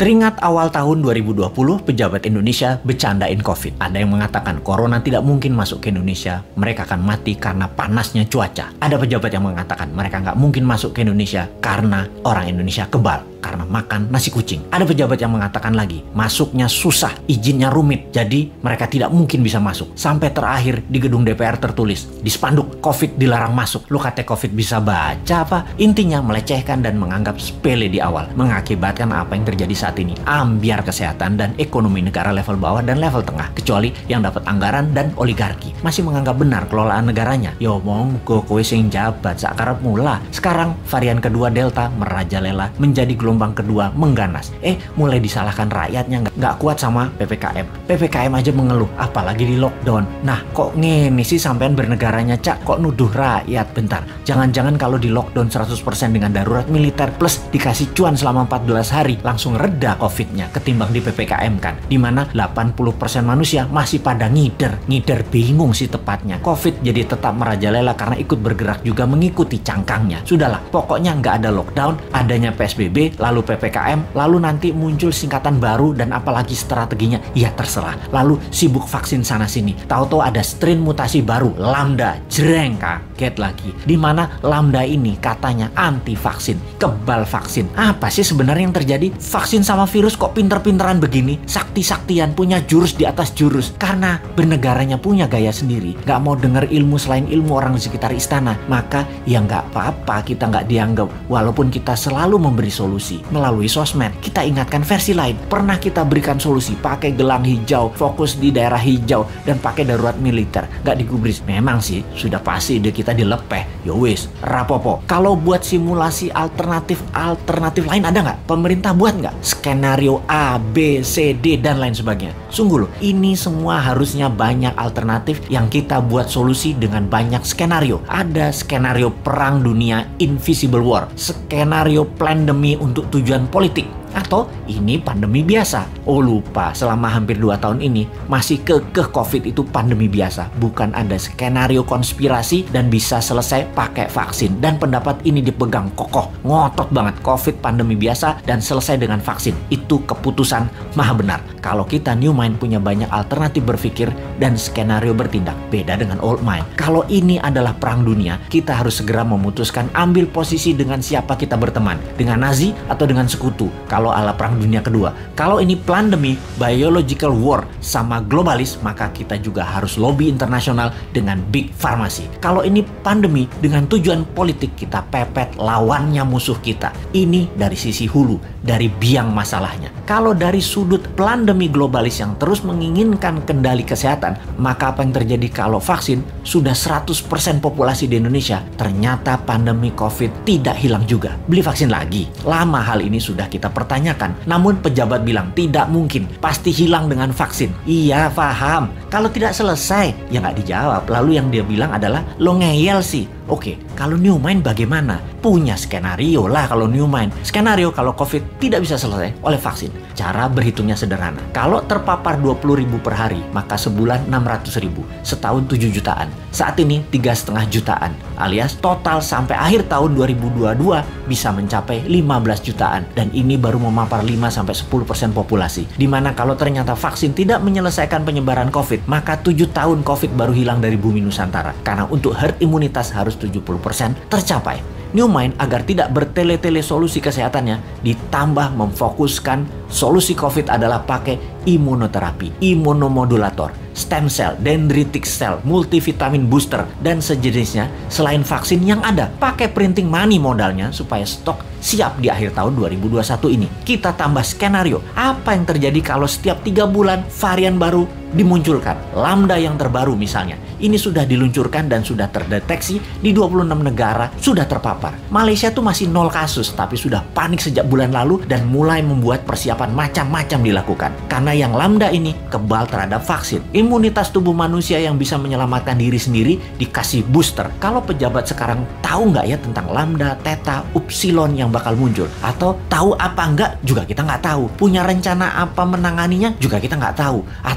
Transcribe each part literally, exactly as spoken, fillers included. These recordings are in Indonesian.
Teringat awal tahun dua ribu dua puluh, pejabat Indonesia bercandain COVID. Ada yang mengatakan corona tidak mungkin masuk ke Indonesia, mereka akan mati karena panasnya cuaca. Ada pejabat yang mengatakan mereka nggak mungkin masuk ke Indonesia karena orang Indonesia kebal, karena makan nasi kucing. Ada pejabat yang mengatakan lagi, masuknya susah, izinnya rumit, jadi mereka tidak mungkin bisa masuk. Sampai terakhir di gedung D P R tertulis, di spanduk, COVID dilarang masuk. Lu kata COVID bisa baca apa? Intinya melecehkan dan menganggap sepele di awal, mengakibatkan apa yang terjadi saat ini. Ambiar kesehatan dan ekonomi negara level bawah dan level tengah, kecuali yang dapat anggaran dan oligarki masih menganggap benar kelolaan negaranya. Yo monggo kowe sing jabat sakarep mula. Sekarang varian kedua Delta merajalela, menjadi gelombang kedua mengganas. Eh mulai disalahkan rakyatnya nggak nggak kuat sama P P K M. P P K M aja mengeluh, apalagi di lockdown. Nah kok ngene sih sampean bernegaranya cak, kok nuduh rakyat? Bentar, jangan-jangan kalau di lockdown seratus persen dengan darurat militer plus dikasih cuan selama empat belas hari langsung reda COVID-nya ketimbang di P P K M kan, dimana delapan puluh persen manusia masih pada ngider ngider bingung sih tepatnya. COVID jadi tetap merajalela karena ikut bergerak juga mengikuti cangkangnya. Sudahlah, pokoknya nggak ada lockdown, adanya P S B B, lalu P P K M, lalu nanti muncul singkatan baru dan apalagi strateginya, ya terserah. Lalu sibuk vaksin sana sini, tahu-tahu ada strain mutasi baru, Lambda, jreng, kaget lagi. Dimana Lambda ini katanya anti vaksin, kebal vaksin. Apa sih sebenarnya yang terjadi? Vaksin sama virus kok pinter-pinteran begini, sakti-saktian, punya jurus di atas jurus. Karena bernegaranya punya gaya sendiri, nggak mau dengar ilmu selain ilmu orang di sekitar istana, maka ya nggak apa-apa kita nggak dianggap, walaupun kita selalu memberi solusi melalui sosmed. Kita ingatkan versi lain, pernah kita berikan solusi pakai gelang hijau, fokus di daerah hijau, dan pakai darurat militer, nggak digubris. Memang sih sudah pasti ide kita dilepeh, yowis rapopo. Kalau buat simulasi alternatif alternatif lain ada nggak? Pemerintah buat nggak skenario A, B, C, D dan lain sebagainya? Sungguh loh, ini semua harusnya banyak alternatif yang kita buat solusi dengan banyak skenario. Ada skenario perang dunia, invisible war, skenario pandemi untuk tujuan politik, atau ini pandemi biasa. Oh lupa, selama hampir dua tahun ini masih kekeh COVID itu pandemi biasa, bukan ada skenario konspirasi dan bisa selesai pakai vaksin. Dan pendapat ini dipegang kokoh, ngotot banget, COVID pandemi biasa dan selesai dengan vaksin. Itu keputusan maha benar. Kalau kita new mind punya banyak alternatif berpikir dan skenario bertindak, beda dengan old mind. Kalau ini adalah perang dunia, kita harus segera memutuskan ambil posisi dengan siapa kita berteman, dengan Nazi atau dengan sekutu. Kalau ala perang dunia kedua, kalau ini pandemi, biological war sama globalis, maka kita juga harus lobby internasional dengan big farmasi. Kalau ini pandemi dengan tujuan politik, kita pepet lawannya musuh kita. Ini dari sisi hulu, dari biang masalahnya. Kalau dari sudut pandemi globalis yang terus menginginkan kendali kesehatan, maka apa yang terjadi kalau vaksin sudah seratus persen populasi di Indonesia, ternyata pandemi COVID tidak hilang juga? Beli vaksin lagi? Lama hal ini sudah kita pertanyakan, namun pejabat bilang tidak mungkin, pasti hilang dengan vaksin. Iya paham, kalau tidak selesai ya nggak dijawab. Lalu yang dia bilang adalah lo ngeyel sih. Oke, kalau new mind bagaimana? Punya skenario lah kalau new mind. Skenario kalau COVID tidak bisa selesai oleh vaksin. Cara berhitungnya sederhana. Kalau terpapar dua puluh ribu per hari, maka sebulan enam ratus ribu, setahun tujuh jutaan. Saat ini tiga koma lima jutaan, alias total sampai akhir tahun dua ribu dua puluh dua bisa mencapai lima belas jutaan. Dan ini baru memapar lima sampai sepuluh persen populasi. Dimana kalau ternyata vaksin tidak menyelesaikan penyebaran COVID, maka tujuh tahun COVID baru hilang dari bumi Nusantara. Karena untuk herd imunitas harus tujuh puluh persen tercapai. New Mind agar tidak bertele-tele solusi kesehatannya, ditambah memfokuskan solusi COVID adalah pakai imunoterapi, imunomodulator, stem cell, dendritic cell, multivitamin booster, dan sejenisnya selain vaksin yang ada. Pakai printing money modalnya supaya stok siap di akhir tahun dua ribu dua puluh satu ini. Kita tambah skenario, apa yang terjadi kalau setiap tiga bulan varian baru dimunculkan. Lambda yang terbaru misalnya, ini sudah diluncurkan dan sudah terdeteksi di dua puluh enam negara, sudah terpapar. Malaysia tuh masih nol kasus, tapi sudah panik sejak bulan lalu dan mulai membuat persiapan macam-macam dilakukan. Karena yang Lambda ini kebal terhadap vaksin. Imunitas tubuh manusia yang bisa menyelamatkan diri sendiri dikasih booster. Kalau pejabat sekarang tahu nggak ya tentang Lambda, Theta, Upsilon yang bakal muncul? Atau tahu apa enggak juga kita nggak tahu. Punya rencana apa menanganinya juga kita nggak tahu. Atau, nah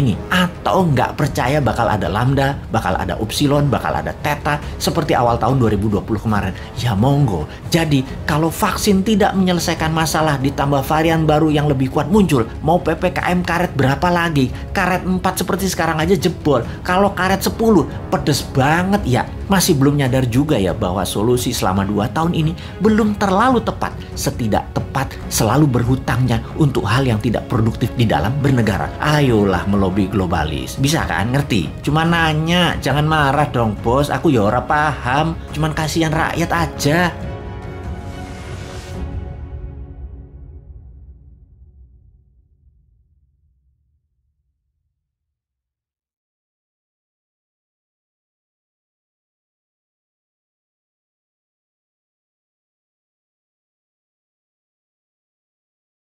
ini? Atau nggak percaya bakal ada lambda, bakal ada upsilon, bakal ada theta seperti awal tahun dua ribu dua puluh kemarin? Ya monggo. Jadi kalau vaksin tidak menyelesaikan masalah ditambah varian baru yang lebih kuat muncul, mau P P K M karet berapa lagi? Karet empat seperti sekarang aja jebol. Kalau karet sepuluh pedes banget ya. Masih belum nyadar juga ya bahwa solusi selama dua tahun ini belum terlalu tepat. Setidak tepat selalu berhutangnya untuk hal yang tidak produktif di dalam bernegara. Ayolah melobi globalis. Bisa kan? Ngerti? Cuma nanya, jangan marah dong bos. Aku ya ora paham. Cuman kasihan rakyat aja.